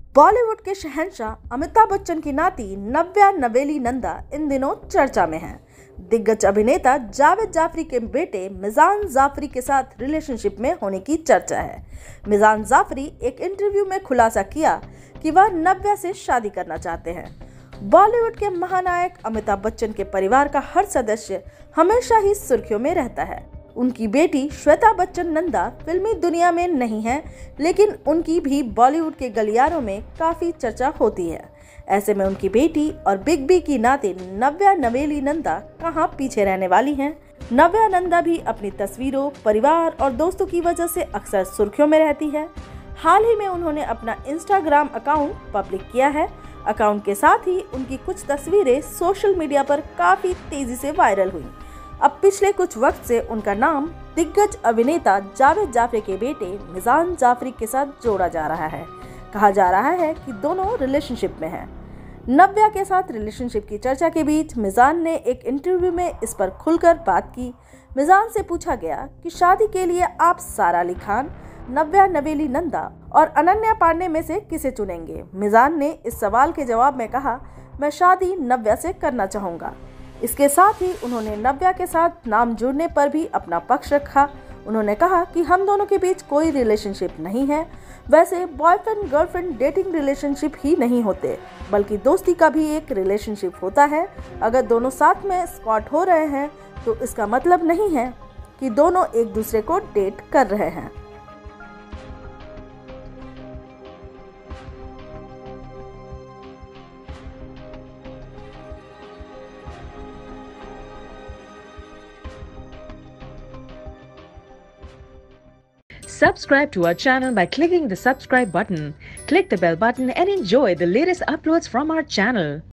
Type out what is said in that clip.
बॉलीवुड के शहंशाह अमिताभ बच्चन की नाती नव्या नवेली नंदा इन दिनों चर्चा में हैं। दिग्गज अभिनेता जावेद जाफरी के बेटे मिजान जाफरी के साथ रिलेशनशिप में होने की चर्चा है। मिजान जाफरी एक इंटरव्यू में खुलासा किया कि वह नव्या से शादी करना चाहते हैं। बॉलीवुड के महानायक अमिताभ बच्चन के परिवार का हर सदस्य हमेशा ही सुर्खियों में रहता है। उनकी बेटी श्वेता बच्चन नंदा फिल्मी दुनिया में नहीं है, लेकिन उनकी भी बॉलीवुड के गलियारों में काफी चर्चा होती है। ऐसे में उनकी बेटी और बिग बी की नातिन नव्या नवेली नंदा कहां पीछे रहने वाली हैं। नव्या नंदा भी अपनी तस्वीरों, परिवार और दोस्तों की वजह से अक्सर सुर्खियों में रहती है। हाल ही में उन्होंने अपना इंस्टाग्राम अकाउंट पब्लिक किया है। अकाउंट के साथ ही उनकी कुछ तस्वीरें सोशल मीडिया पर काफी तेजी से वायरल हुई। अब पिछले कुछ वक्त से उनका नाम दिग्गज अभिनेता जावेद जाफरी के बेटे मिजान जाफरी के साथ जोड़ा जा रहा है। कहा जा रहा है कि दोनों रिलेशनशिप में हैं। नव्या के साथ रिलेशनशिप की चर्चा के बीच मिजान ने एक इंटरव्यू में इस पर खुलकर बात की। मिजान से पूछा गया कि शादी के लिए आप सारा अली खान, नव्या नवेली नंदा और अनन्या पांडे में से किसे चुनेंगे। मिजान ने इस सवाल के जवाब में कहा, मैं शादी नव्या से करना चाहूँगा। इसके साथ ही उन्होंने नव्या के साथ नाम जुड़ने पर भी अपना पक्ष रखा। उन्होंने कहा कि हम दोनों के बीच कोई रिलेशनशिप नहीं है। वैसे बॉयफ्रेंड गर्लफ्रेंड डेटिंग रिलेशनशिप ही नहीं होते, बल्कि दोस्ती का भी एक रिलेशनशिप होता है। अगर दोनों साथ में स्पॉट हो रहे हैं तो इसका मतलब नहीं है कि दोनों एक दूसरे को डेट कर रहे हैं। Subscribe to our channel by clicking the subscribe button. Click the bell button and enjoy the latest uploads from our channel.